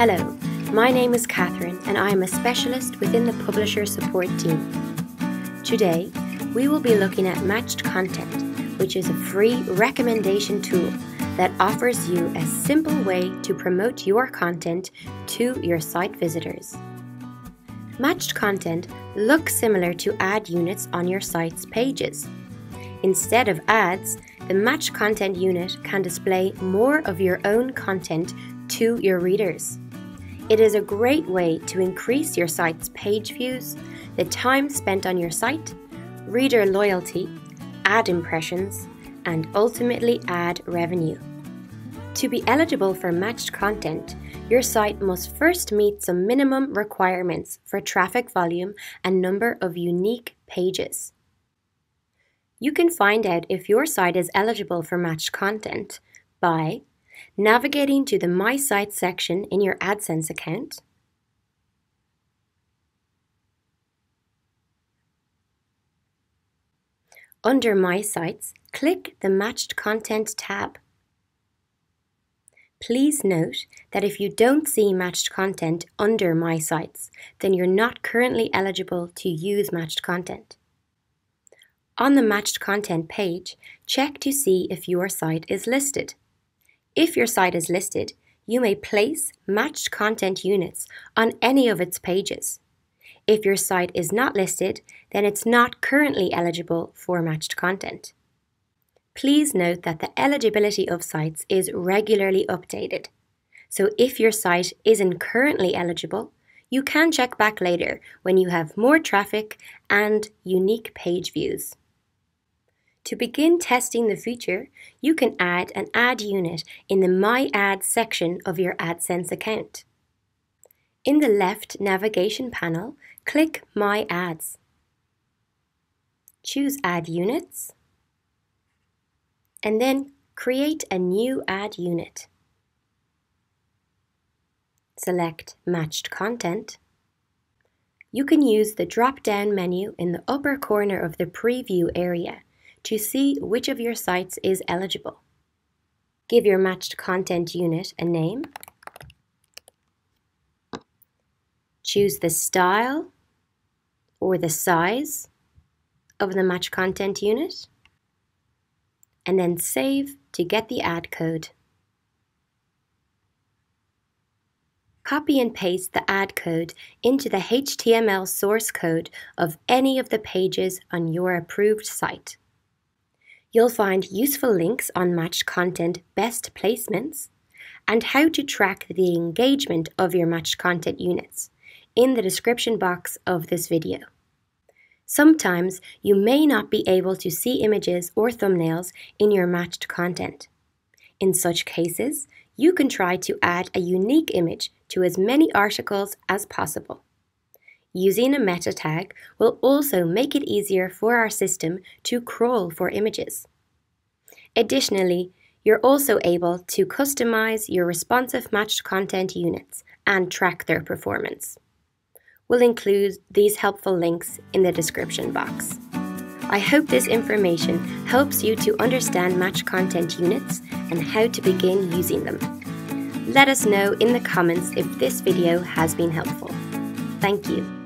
Hello, my name is Catherine and I am a specialist within the Publisher Support team. Today, we will be looking at Matched Content, which is a free recommendation tool that offers you a simple way to promote your content to your site visitors. Matched content looks similar to ad units on your site's pages. Instead of ads, the matched content unit can display more of your own content to your readers. It is a great way to increase your site's page views, the time spent on your site, reader loyalty, ad impressions, and ultimately ad revenue. To be eligible for matched content, your site must first meet some minimum requirements for traffic volume and number of unique pages. You can find out if your site is eligible for matched content by navigating to the My Site section in your AdSense account, under My Sites, click the Matched Content tab. Please note that if you don't see matched content under My Sites, then you're not currently eligible to use matched content. On the Matched Content page, check to see if your site is listed. If your site is listed, you may place matched content units on any of its pages. If your site is not listed, then it's not currently eligible for matched content. Please note that the eligibility of sites is regularly updated. So if your site isn't currently eligible, you can check back later when you have more traffic and unique page views. To begin testing the feature, you can add an ad unit in the My Ads section of your AdSense account. In the left navigation panel, click My Ads. Choose Add Units, and then create a new ad unit. Select Matched Content. You can use the drop-down menu in the upper corner of the preview area to see which of your sites is eligible. Give your matched content unit a name. Choose the style or the size of the matched content unit, and then save to get the ad code. Copy and paste the ad code into the HTML source code of any of the pages on your approved site. You'll find useful links on matched content best placements and how to track the engagement of your matched content units in the description box of this video. Sometimes you may not be able to see images or thumbnails in your matched content. In such cases, you can try to add a unique image to as many articles as possible. Using a meta tag will also make it easier for our system to crawl for images. Additionally, you're also able to customize your responsive matched content units and track their performance. We'll include these helpful links in the description box. I hope this information helps you to understand matched content units and how to begin using them. Let us know in the comments if this video has been helpful. Thank you.